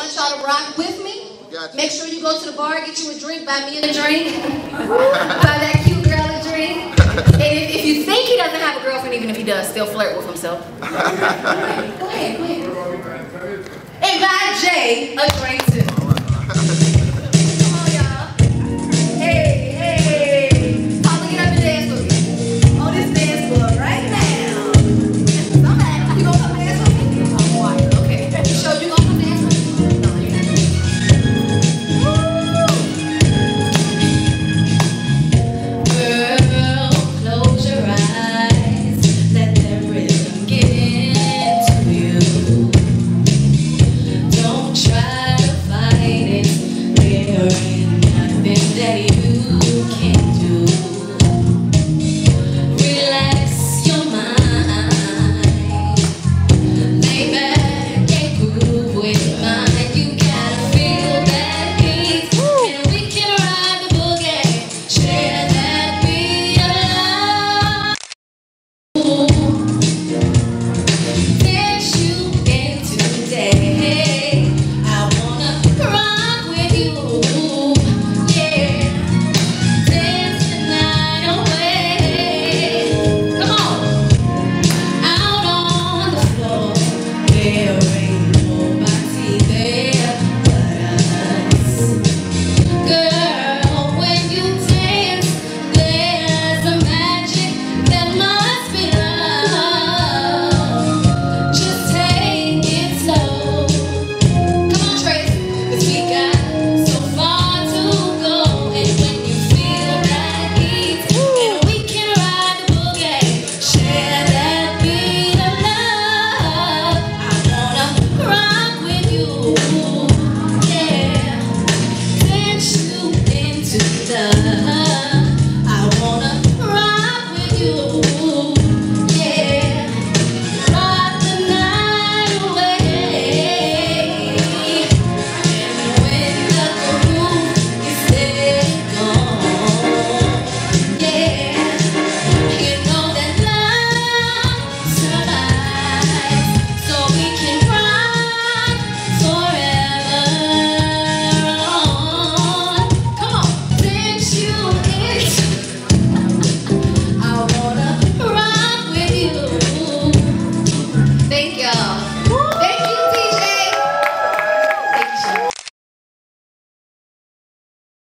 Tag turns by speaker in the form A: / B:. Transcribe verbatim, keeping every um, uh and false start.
A: want y'all to rock with me.
B: Gotcha.
A: Make sure you go to the bar, get you a drink, buy me a drink, buy that cute girl a drink. And if, if you think he doesn't have a girlfriend, even if he does, still flirt with himself. Go ahead, go ahead, go ahead. And buy Jay a drink too.